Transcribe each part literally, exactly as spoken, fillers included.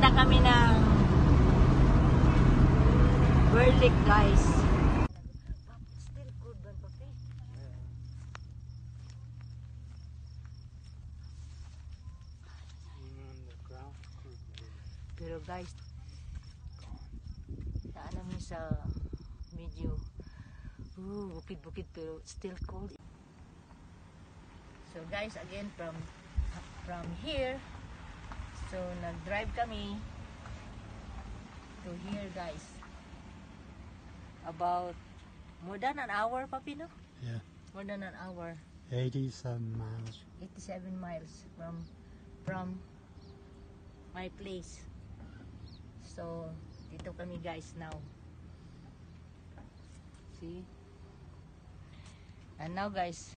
na kami ng Berlik, guys. Still good ba, papi? Pero guys, daan namin sa medyo uh, bukid-bukid pero still cold. So guys, again from from here, so nag-drive kami to here, guys. About more than an hour, papi, no? Yeah. More than an hour. eighty-seven miles. eighty-seven miles from from my place. So, dito kami, guys, now. See? And now, guys,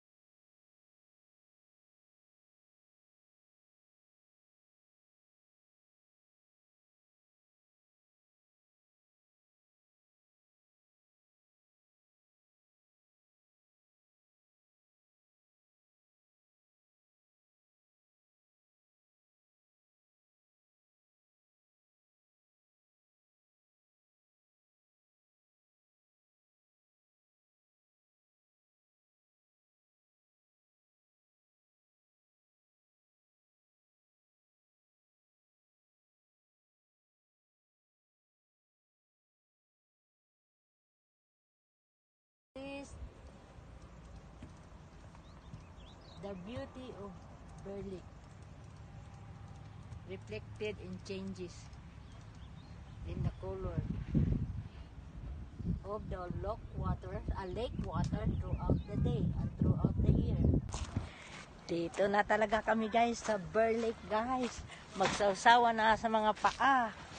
this the beauty of Berlik reflected in changes in the color of the lake water, a lake water throughout the day and throughout the year. Dito na talaga kami, guys, sa Berlik, guys. Magsawsawa na sa mga paa.